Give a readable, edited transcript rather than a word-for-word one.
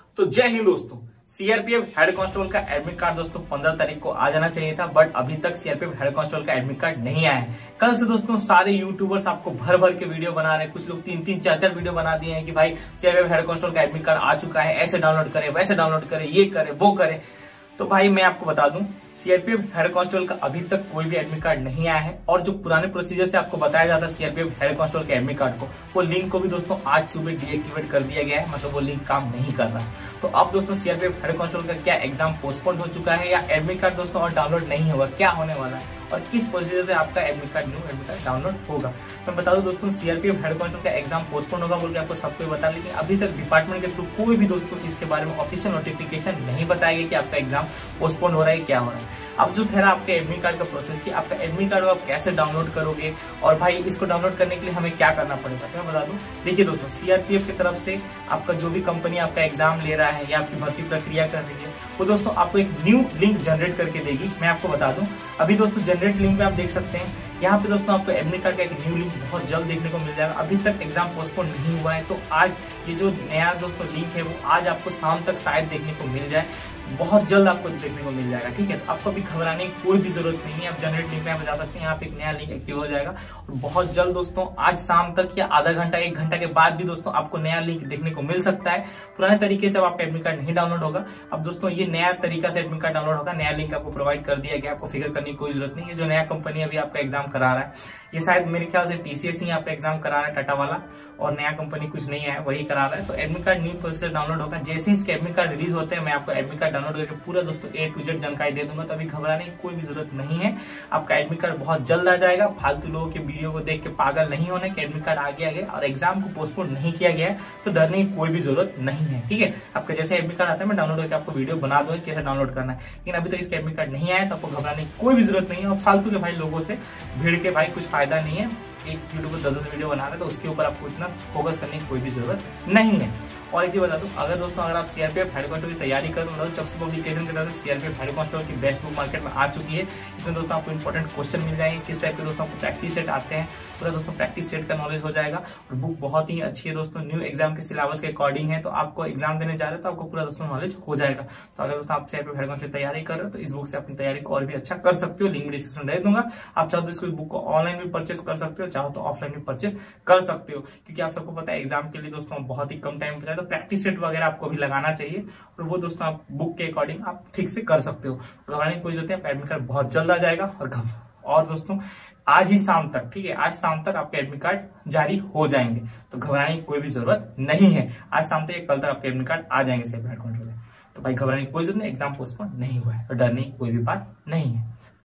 तो जय हिंद दोस्तों। सीआरपीएफ हेड कांस्टेबल का एडमिट कार्ड दोस्तों 15 तारीख को आ जाना चाहिए था, बट अभी तक सीआरपीएफ हेड कांस्टेबल का एडमिट कार्ड नहीं आया है। कल से दोस्तों सारे यूट्यूबर्स आपको भर भर के वीडियो बना रहे हैं। कुछ लोग 3-3, 4-4 वीडियो बना दिए हैं कि भाई सीआरपीएफ हेड कांस्टेबल का एडमिट कार्ड आ चुका है, ऐसे डाउनलोड करें, वैसे डाउनलोड करें, ये करें, वो करें। तो भाई मैं आपको बता दूं, सीआरपीएफ हेड कांस्टेबल का अभी तक कोई भी एडमिट कार्ड नहीं आया है। और जो पुराने प्रोसीजर से आपको बताया जाता है सीआरपीएफ हेड कांस्टेबल के एडमिट कार्ड को, वो लिंक को भी दोस्तों आज सुबह डीएक्टिवेट कर दिया गया है, मतलब वो लिंक काम नहीं कर रहा। तो अब दोस्तों सीआरपीएफ हेड कांस्टेबल का क्या एग्जाम पोस्टपोन हो चुका है या एडमिट कार्ड दोस्तों और डाउनलोड नहीं होगा, क्या होने वाला है और किस प्रोसीजर से आपका एडमिट कार्ड डाउनलोड होगा। मैं बता दूं दोस्तों, सीआरपीएफ हेड कांस्टेबल का एग्जाम पोस्टपोन होगा बोल के आपको सबको बता, लेकिन अभी तक डिपार्टमेंट के थ्रू कोई भी दोस्तों इसके बारे में ऑफिशियल नोटिफिकेशन नहीं बताया गया कि आपका एग्जाम पोस्टपोन हो रहा है, क्या हो रहा है। अब जो था आपके एडमिट कार्ड का प्रोसेस की, आपका एडमिट कार्ड आप कैसे डाउनलोड करोगे और भाई इसको डाउनलोड करने के लिए हमें क्या करना पड़ेगा, तो मैं बता दूं। देखिए दोस्तों, सीआरपीएफ की तरफ से आपका जो भी कंपनी आपका एग्जाम ले रहा है या आपकी भर्ती प्रक्रिया कर रही है, वो दोस्तों आपको एक न्यू लिंक जनरेट करके देगी। मैं आपको बता दूं, अभी दोस्तों जनरेट लिंक पे आप देख सकते हैं, यहाँ पे दोस्तों आपको एडमिट कार्ड का एक न्यू लिंक बहुत जल्द देखने को मिल जाएगा। अभी तक एग्जाम पोस्टपोन नहीं हुआ है, तो आज ये जो नया दोस्तों लिंक है वो आज आपको शाम तक शायद देखने को मिल जाए, बहुत जल्द आपको देखने को मिल जाएगा। ठीक है, तो आपको अभी घबराने की कोई भी जरूरत नहीं है। आप जनरेट लिंक में जा सकते हैं, यहाँ पे एक नया लिंक एक्टिव हो जाएगा और बहुत जल्द दोस्तों आज शाम तक या आधा घंटा 1 घंटा के बाद भी दोस्तों आपको नया लिंक देखने को मिल सकता है। पुराने तरीके से अब आपका एडमिट कार्ड नहीं डाउनलोड होगा। अब दोस्तों ये नया तरीका से एडमिट कार्ड डाउनलोड होगा, नया लिंक आपको प्रोवाइड कर दिया गया, आपको फिक्र करने की कोई जरूरत नहीं है। जो नया कंपनी अभी आपका एग्जाम करा रहा है, ये शायद मेरे ख्याल से टीसीएस ही आपका एग्जाम करा रहा है, टाटा वाला, और नया कंपनी कुछ नहीं है वही करा रहा है। तो admit card new process download होगा। जैसे ही इसके एडमिट कार्ड रिलीज होते हैं, मैं आपको एडमिट कार्ड डाउनलोड करके पूरा दोस्तों A to Z जानकारी दे दूंगा। तो अभी घबराने की कोई भी जरूरत नहीं है, आपका एडमिट कार्ड बहुत जल्द आ जाएगा। फालतू लोगों के वीडियो को देख के पागल नहीं होने कि एडमिट कार्ड आ गया और एग्जाम को पोस्टपोन नहीं किया गया है, तो डरने की कोई भी जरूरत नहीं है। ठीक है, आपका जैसे एडमिट कार्ड आता है मैं डाउनलोड करके आपको वीडियो बना दूंगा कैसे डाउनलोड करना है। लेकिन अभी तक इसका एडमिट कार्ड नहीं आया, तो आपको घबराने की कोई भी जरूरत नहीं है। और फालतू के भाई लोगों से भीड़ के भाई कुछ फायदा नहीं है। एक वीडियो को 10-10 वीडियो बना रहे हैं, तो उसके ऊपर आपको इतना फोकस करने की कोई भी जरूरत नहीं है। और एक चीज बता दूं, अगर आप सीआरपीएफ हेड कांस्टेबल की तैयारी कर रहे हो, चक्सू पब्लिकेशन की तरफ से सीआरपीएफ हेड कांस्टेबल की बेस्ट बुक मार्केट में आ चुकी है। इसमें दोस्तों आपको इंपॉर्टेंट क्वेश्चन मिल जाएंगे, किस टाइप के दोस्तों आपको प्रैक्टिस सेट आते हैं, पूरा दोस्तों प्रैक्टिस सेट का नॉलेज हो जाएगा। और बुक बहुत ही अच्छी है दोस्तों, न्यू एग्जाम के सिलेबस के अकॉर्डिंग है, तो आपको एग्जाम देने जा रहे हो तो आपको पूरा दोस्तों नॉलेज हो जाएगा। तो अगर दोस्तों आप सीआरपीएफ हेड कांस्टेबल तैयारी कर रहे हो, तो इस बुक से अपनी तैयारी को और भी अच्छा कर सकते हो। लिंक में डिस्क्रिप्शन में दे दूंगा। आप चाहो तो इस बुक को ऑनलाइन भी परचेस कर सकते हो, चाहो तो ऑफलाइन भी परचेस कर सकते हो, क्योंकि आप सबको पता है एग्जाम के लिए दोस्तों बहुत ही कम टाइम बचा है, तो प्रैक्टिस सेट वगैरह आपको भी लगाना चाहिए। और वो दोस्तों आप बुक के अकॉर्डिंग आप ठीक से कर सकते हो। घबराने की कोई जरूरत नहीं, एडमिट कार्ड बहुत जल्द आ जाएगा। और दोस्तों आज ही शाम तक, ठीक है, आज शाम तक आपके एडमिट कार्ड जारी हो जाएंगे, तो घबराने की कोई भी जरूरत नहीं है। आज शाम तक या कल तक आपके एडमिट कार्ड आ जाएंगे सीआरपीएफ हेड कांस्टेबल। तो भाई घबराने की कोई जरूरत नहीं, एग्जाम पोस्टपोन नहीं हुआ है, तो डरने की कोई भी बात नहीं है।